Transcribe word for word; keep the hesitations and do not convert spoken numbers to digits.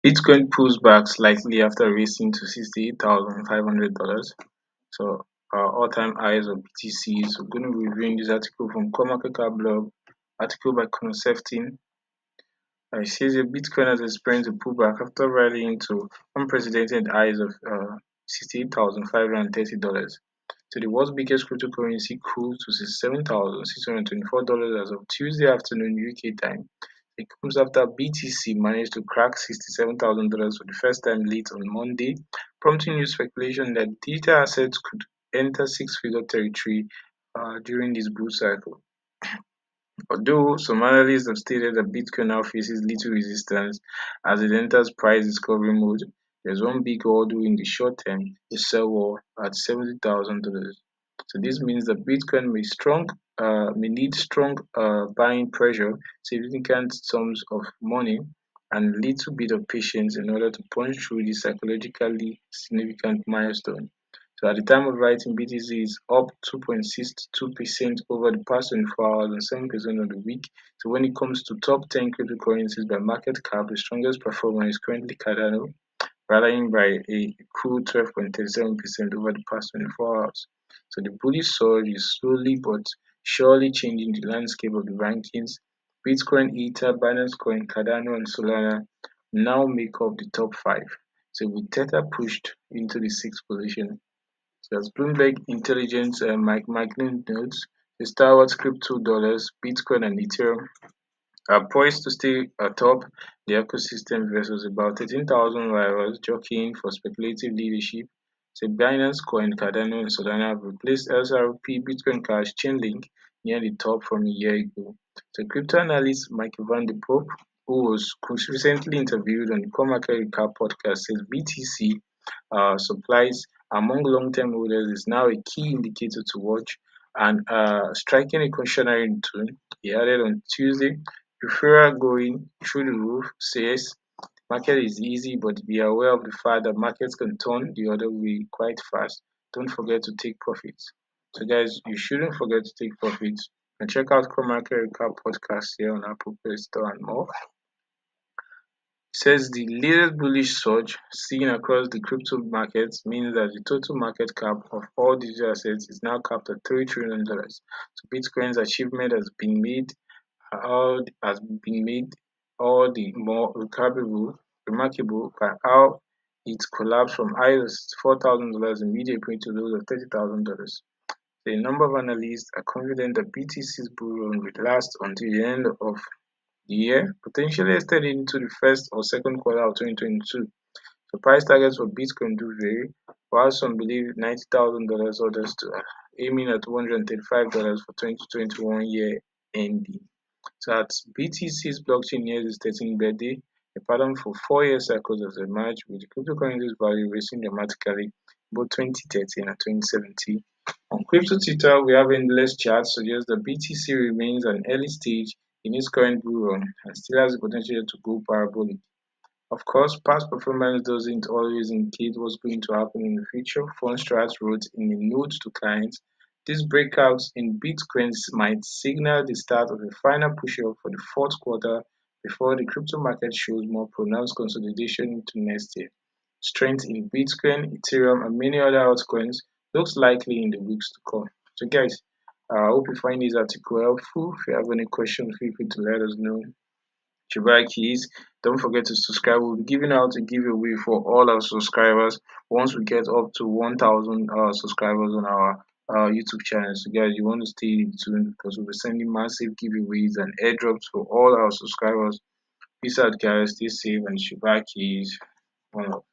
Bitcoin pulls back slightly after racing to sixty-eight thousand five hundred dollars. So our all-time highs of B T C. So we're going to be reviewing this article from CoinMarketCap blog, article by Concepting. Uh, it says that Bitcoin has experienced a pullback after rallying to unprecedented highs of uh, sixty-eight thousand five hundred thirty dollars. So the world's biggest cryptocurrency cooled to sixty-seven thousand six hundred twenty-four dollars as of Tuesday afternoon U K time. It comes after B T C managed to crack sixty-seven thousand dollars for the first time late on Monday, prompting new speculation that digital assets could enter six-figure territory uh, during this bull cycle. Although some analysts have stated that Bitcoin now faces little resistance as it enters price discovery mode, there's one big hurdle in the short term: a sell wall at seventy thousand dollars. So this means that Bitcoin may strong uh, may need strong uh, buying pressure, significant sums of money, and little bit of patience in order to punch through this psychologically significant milestone. So at the time of writing, B T C is up two point six two percent over the past twenty-four hours and seven percent on the week. So when it comes to top ten cryptocurrencies by market cap, the strongest performer is currently Cardano, rallying by a cool twelve point three seven percent over the past twenty-four hours. So the bullish surge is slowly but surely changing the landscape of the rankings. Bitcoin, Ether, Binance Coin, Cardano, and Solana now make up the top five. So with Tether pushed into the sixth position. So as Bloomberg Intelligence uh, Mike Macklin notes, the stalwart crypto dollars, Bitcoin and Ethereum are poised to stay atop the ecosystem versus about thirteen thousand rivals jockeying for speculative leadership. So Binance Coin, Cardano, and Solana have replaced X R P, Bitcoin Cash, Chainlink near the top from a year ago. So crypto analyst Mike Van de Poppe, who was recently interviewed on the CoinMarket Recap podcast, says B T C uh, supplies among long-term holders is now a key indicator to watch, and uh, striking a cautionary tone, he added on Tuesday, referral going through the roof, says market is easy, but be aware of the fact that markets can turn the other way quite fast. Don't forget to take profits. So guys, you shouldn't forget to take profits, and check out CoinMarket Recap podcast here on Apple Play Store and more. Says the latest bullish surge seen across the crypto markets means that the total market cap of all digital assets is now capped at three trillion dollars. So Bitcoin's achievement has been made all has been made all the more remarkable remarkable by how it collapsed from highs of four thousand dollars in mid-April to lows of thirty thousand dollars. A number of analysts are confident that B T C's bull run will last until the end of the year, potentially extending into the first or second quarter of twenty twenty-two. The price targets for Bitcoin do vary, while some believe ninety thousand dollars, others to, uh, aiming at one hundred thirty-five dollars for twenty twenty-one year ending. So at B T C's blockchain nears its thirteenth birthday, a pattern for four-year cycles has emerged, with the cryptocurrency's value racing dramatically both twenty thirteen and twenty seventeen. On crypto Twitter, we have endless charts suggest that B T C remains at an early stage in its current bull run and still has the potential to go parabolic. Of course, past performance doesn't always indicate what's going to happen in the future. Fundstrat wrote in a note to clients, these breakouts in Bitcoins might signal the start of a final push-up for the fourth quarter before the crypto market shows more pronounced consolidation into next year. Strength in Bitcoin, Ethereum, and many other altcoins looks likely in the weeks to come. So, guys, uh, I hope you find this article helpful. If you have any questions, feel free to let us know. Chibai Keys. Don't forget to subscribe. We'll be giving out a giveaway for all our subscribers once we get up to one thousand uh, subscribers on our uh, YouTube channel. So, guys, you want to stay tuned because we'll be sending massive giveaways and airdrops for all our subscribers. Peace out, guys. Stay safe and Chibai Keys. One love.